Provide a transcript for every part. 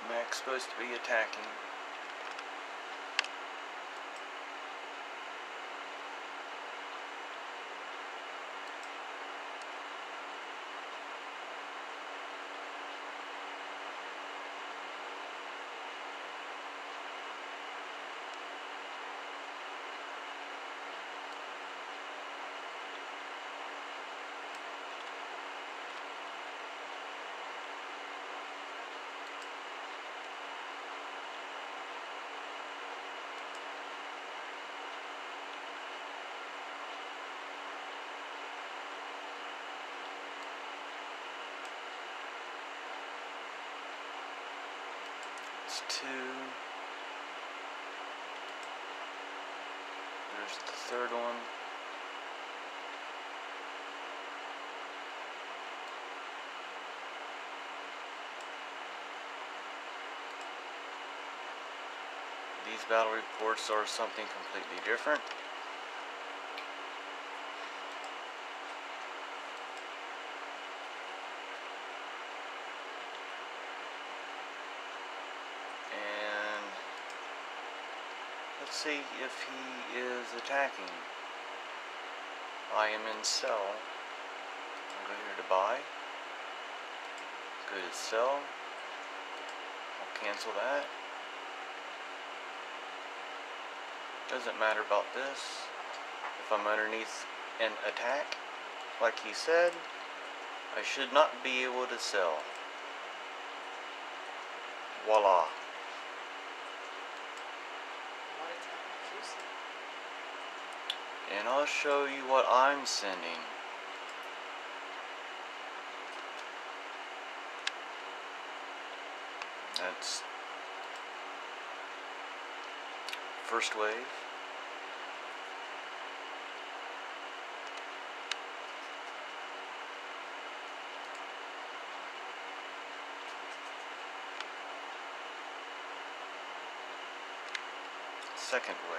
Mac's supposed to be attacking. It's 2. There's the third one. These battle reports are something completely different. And let's see if he is attacking. I am in sell. I'll go here to buy. Go to sell. I'll cancel that. Doesn't matter about this. If I'm underneath an attack, like he said, I should not be able to sell. Voila. And I'll show you what I'm sending. That's first wave. Second wave.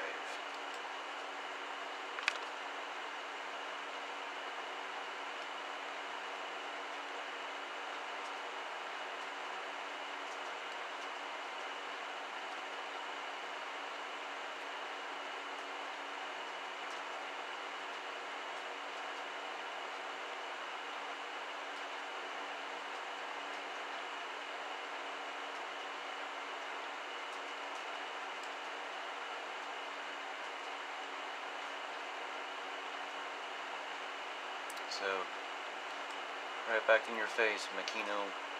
So, right back in your face, Makhno.